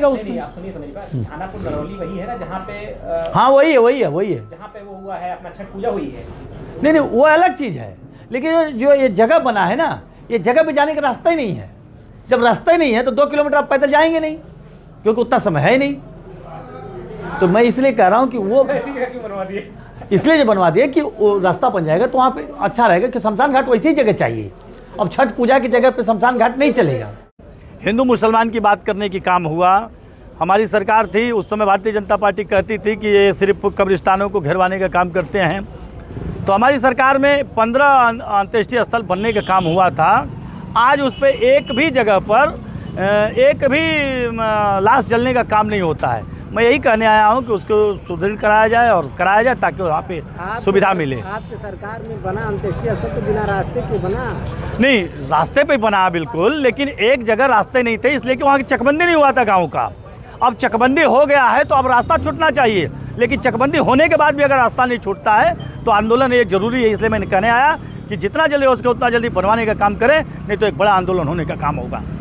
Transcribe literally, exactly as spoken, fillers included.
नहीं, आप सुनिए तो मेरी बात, खानापुर नरौली वही है ना जहाँ पे आ, हाँ वही है वही है वही है जहाँ पे वो हुआ है अपना छठ पूजा हुई है। नहीं नहीं वो अलग चीज़ है, लेकिन जो ये जगह बना है ना, ये जगह पे जाने का रास्ता ही नहीं है। जब रास्ता ही नहीं है तो दो किलोमीटर आप पैदल जाएंगे नहीं, क्योंकि उतना समय है नहीं। तो मैं इसलिए कह रहा हूँ कि वो ऐसी जगह क्यों बनवा दिए? इसलिए जो बनवा दिए कि वो रास्ता बन जाएगा तो वहाँ पे अच्छा रहेगा कि शमशान घाट वैसी जगह चाहिए। अब छठ पूजा की जगह पे शमशान घाट नहीं चलेगा। हिंदू मुसलमान की बात करने की काम हुआ, हमारी सरकार थी उस समय, भारतीय जनता पार्टी कहती थी कि ये सिर्फ कब्रिस्तानों को घेरवाने का काम करते हैं। तो हमारी सरकार में पंद्रह अंत्येष्टि स्थल बनने का काम हुआ था। आज उस पर एक भी जगह पर एक भी लाश जलने का काम नहीं होता है। मैं यही कहने आया हूँ कि उसको सुदृढ़ कराया जाए और कराया जाए ताकि वहाँ पे सुविधा मिले। आपकी सरकार में बना अंत्येष्टि स्थल तो बिना रास्ते के बना? नहीं, रास्ते पे बना बिल्कुल, लेकिन एक जगह रास्ते नहीं थे इसलिए कि वहाँ की चकबंदी नहीं हुआ था गाँव का। अब चकबंदी हो गया है तो अब रास्ता छूटना चाहिए, लेकिन चकबंदी होने के बाद भी अगर रास्ता नहीं छूटता है तो आंदोलन एक जरूरी है। इसलिए मैंने कहने आया कि जितना जल्दी हो सके उतना जल्दी बनवाने का काम करें, नहीं तो एक बड़ा आंदोलन होने का काम होगा।